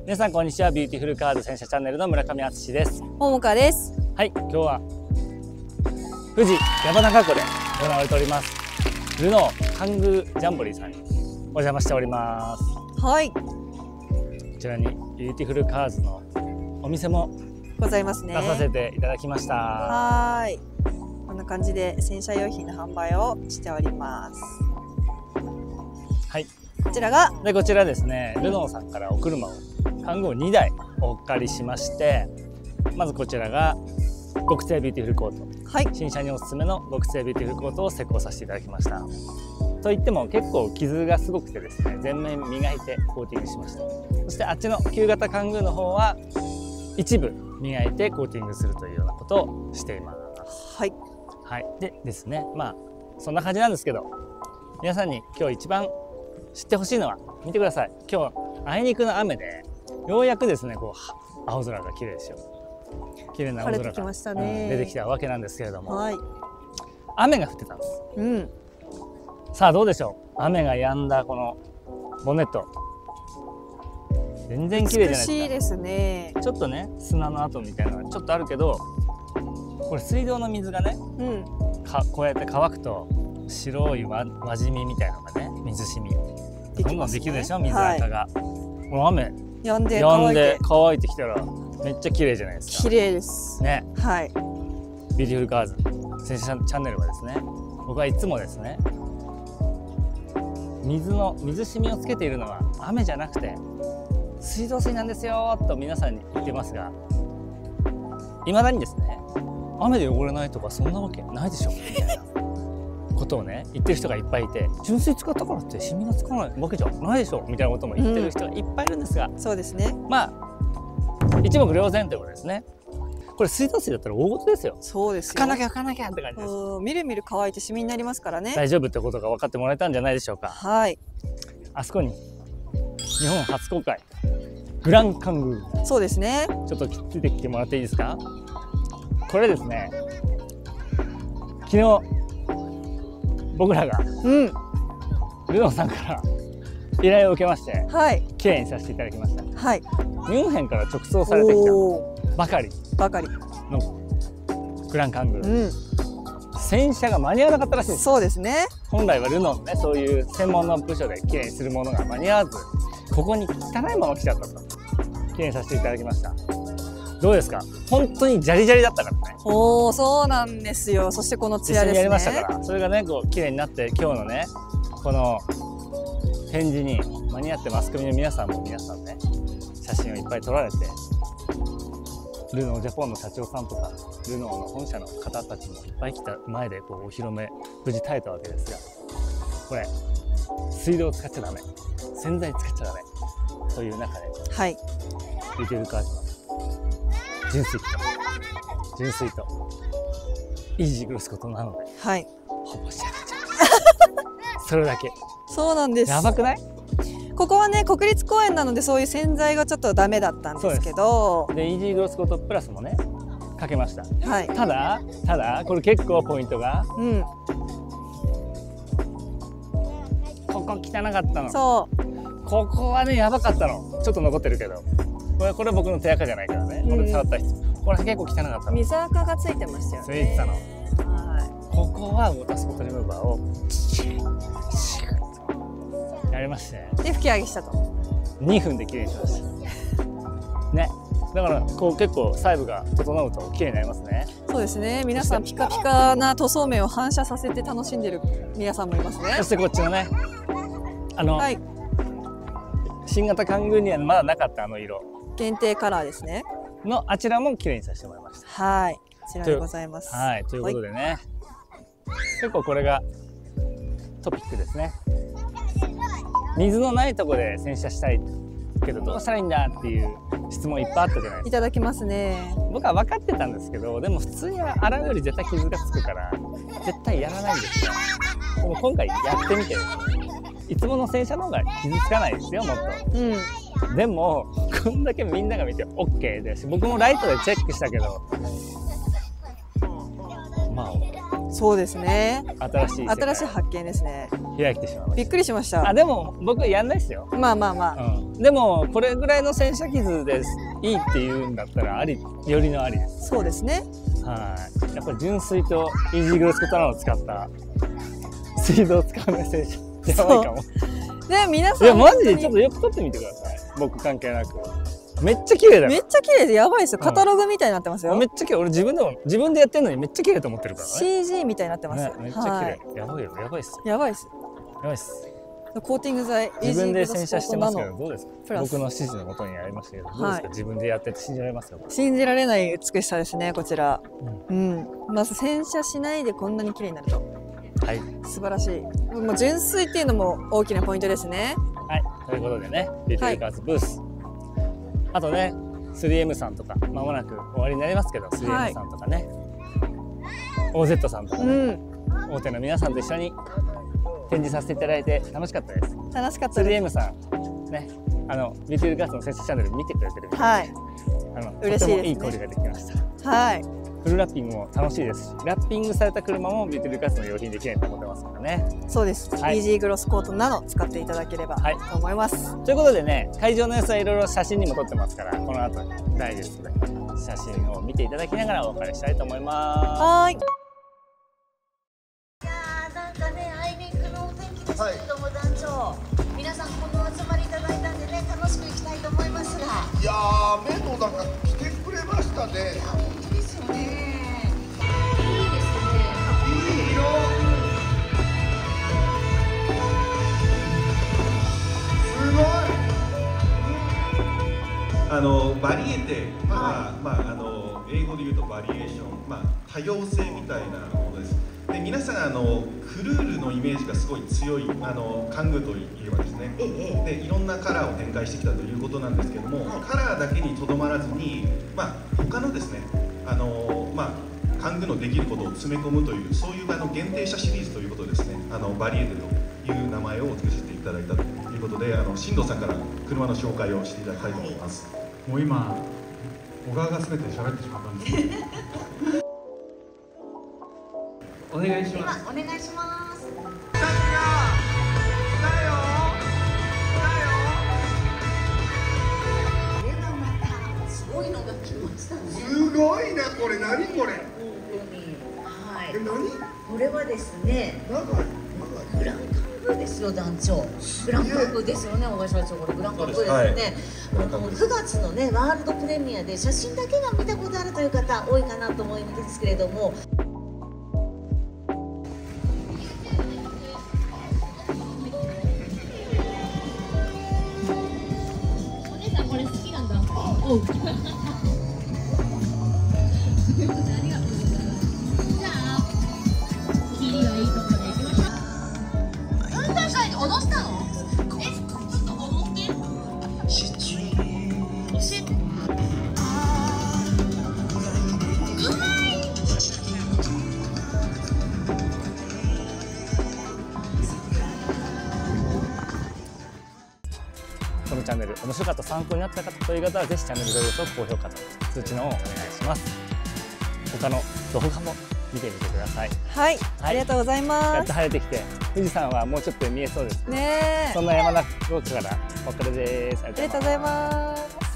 皆さんこんにちは。ビューティフルカーズ洗車チャンネルの村上敦です。 ももかです。 はい、今日は富士山中湖で行われておりますルノーカングージャンボリーさんにお邪魔しております。 はい。 こちらにビューティフルカーズのお店もございますね。 出させていただきました。 はい。こんな感じで洗車用品の販売をしております。 はい。 こちらがこちらですね、ルノーさんからお車をカングー2台お借りしまして、まずこちらが極製ビューティフルコート、 はい、 新車におすすめの極製ビューティフルコートを施工させていただきました。といっても結構傷がすごくてですね、全面磨いてコーティングしました。そしてあっちの旧型カングーの方は一部磨いてコーティングするというようなことをしています。 はい、 はい、でですね、まあそんな感じなんですけど、皆さんに今日一番知ってほしいのは、見てください。今日あいにくの雨でようやくですね、こう青空が綺麗ですよ。綺麗な青空が晴れてきましたね。 出てきたわけなんですけれども、 はい、 雨が降ってたんです。 うん。 さあどうでしょう。雨が止んだこのボンネット、全然綺麗じゃないですか。 美しいですね。 ちょっとね、砂の跡みたいなのがちょっとあるけど、これ水道の水がね、 うん、 こうやって乾くと白い輪染みみたいなのがね、水染みどんどんできるでしょ、水垢が。この雨止んで乾いてきたらめっちゃ綺麗じゃないですか。 綺麗ですね。 はい。 ビューティフルカーズ洗車チャンネルはですね、僕はいつもですね、水染みをつけているのは雨じゃなくて水道水なんですよと皆さんに言ってますが、いまだにですね、雨で汚れないとかそんなわけないでしょみたいなことをね言ってる人がいっぱいいて、純水使ったからってシミがつかないわけじゃないでしょみたいなことも言ってる人がいっぱいいるんですが、 そうですね。 まあ一目瞭然ということですね。これ水道水だったら大事ですよ。 そうですよ。 拭かなきゃって感じです。 みるみる乾いてシミになりますからね。 大丈夫ってことが分かってもらえたんじゃないでしょうか。 はい。 あそこに日本初公開グランカングー、 そうですね。 ちょっとついてきてもらっていいですか。これですね、昨日僕らがルノーさんから依頼を受けまして、はい、綺麗にさせていただきました。はい、ミュンヘンから直送されてきたばかりのグランカングー、洗車が間に合わなかったらしいです。 そうですね。本来はルノーのね、そういう専門の部署で綺麗にするものが間に合わず、ここに汚いまま来ちゃったと。綺麗にさせていただきました。どうですか。本当にジャリジャリだったからね。 おお、そうなんですよ。そしてこのツヤですね。 一緒にやりましたから、それがね、こう綺麗になって、今日のねこの展示に間に合って、マスコミの皆さんもね写真をいっぱい撮られて、ルノージャポンの社長さんとかルノーの本社の方たちもいっぱい来た前でこうお披露目無事耐えたわけですが、これ水道使っちゃダメ、洗剤使っちゃダメという中で、はい、ビューティフルカーズの純水とイージーグロスコットなので、はい、ほぼ仕上がっちゃいます。それだけ。そうなんです。やばくない？ ここはね、国立公園なのでそういう洗剤がちょっとダメだったんですけど、 でイージーグロスコットプラスもねかけました。はい、ただこれ結構ポイントが、ここ汚かったの。そう、ここはねやばかったの。ちょっと残ってるけど、これ僕の手垢じゃないからね、これ触った人、これ結構汚かったの。 水垢がついてましたよね。 ついてたの。ここはウォータースポットリムーバーをやりまして、 で拭き上げしたと 2分で綺麗にしましたね。だからこう結構細部が整うと綺麗になりますね。そうですね。皆さんピカピカな塗装面を反射させて楽しんでる皆さんもいますね。そしてこっちのね、はい、新型カングーにはまだなかったあの色、限定カラーですねのあちらも綺麗にさせてもらいました。はい、こちらでございます。はい、ということでね、結構これがトピックですね。水のないところで洗車したいけどどうしたらいいんだっていう質問いっぱいあったじゃないですか。いただきますね。僕は分かってたんですけど、でも普通に洗うより絶対傷がつくから絶対やらないんですよ。でも今回やってみてですね、いつもの洗車の方が傷つかないですよ、もっと。でもこんだけみんなが見て OK ですし、僕もライトでチェックしたけど、まあそうですね。 新しい発見ですね。 開いてしまいました。 びっくりしました。 あ、でも僕やんないですよ。 まあまあまあ。 でもこれぐらいの洗車傷ですいいっていうんだったらあり、よりのありです。 そうですね。 はい。やっぱり純水とイージーグロスコトナノを使った水道を使わない洗車やばいかも。 で皆さん、 いやマジでちょっとよく撮ってみてください。僕関係なく。めっちゃ綺麗だよ。 めっちゃ綺麗でやばいですよ。カタログみたいになってますよ。 めっちゃ綺麗。俺自分でやってるのにめっちゃ綺麗と思ってるからね。 CG みたいになってます。 めっちゃ綺麗。やばいよ。やばいっす。 やばいっす。 やばいっす。 コーティング剤自分で洗車してますけどどうですか。僕の指示のもとにやりましたけどどうですか。自分でやってて信じられますか。 信じられない美しさですねこちら。まず洗車しないでこんなに綺麗になると。はい。素晴らしい。もう純水っていうのも大きなポイントですね。 はい。ということでね、ビューティーカーズブース。あとね、3M さんとかまもなく終わりになりますけど、3M さんとかね、OZ さんとかね、大手の皆さんと一緒に展示させていただいて楽しかったです。 楽しかったです。 3M さんね、ビューティーカーズの洗車チャンネル見てくれてるみたいで、 嬉しいですね。 とてもいい香りができました。 はい。 フルラッピングも楽しいですし、ラッピングされた車もビューティーカーズの用品できないと思ってますからね。 そうです。イージーグロスコートナノ使っていただければと思います。 ということでね、会場の様子はいろいろ写真にも撮ってますから、この後ダイジェストで写真を見ていただきながらお別れしたいと思います。 はい。 いやーなんかね、あいにくのお天気ですけれども、団長、皆さんこの集まりいただいたんでね、楽しくいきたいと思いますが。 いやー、メモなんか来てくれましたね。 いや、本当ですよね。いいですね。 いいよ。すごい。 バリエテは、英語で言うとバリエーション、多様性みたいなものです。で皆さんクルールのイメージがすごい強いカングーといえばですね、でいろんなカラーを展開してきたということなんですけども、カラーだけにとどまらずに、他のですねカングーのできることを詰め込むというそういう限定車シリーズということですね、バリエテという名前を付けさせていただいたということで、進藤さんから車の紹介をしていただきたいと思います。 もう今小川が全て喋ってしまったんですけどお願いします。 お願いします。すごいのが来ましたね。 すごいな、これ何これ。 はい。 何？ これはですね、グランカングーですよ、団長。グランカングーですよね、小川社長。これグランカングーですよね。9月のね、ワールドプレミアで写真だけが見たことあるという方多いかなと思うんですけれども。 お姉さんこれ好きなんだ。おう。ありがとうございます。じゃあ、切りはいいところで行きましょう。運転会に脅したの？え、ちょっと踊って。 このチャンネル面白かった、参考になった方という方はぜひチャンネル登録と高評価と通知の方をお願いします。他の動画も見てみてください。 はい、ありがとうございます。 やっと晴れてきて富士山はもうちょっと見えそうですね。 そんな山中からお別れです。 ありがとうございます。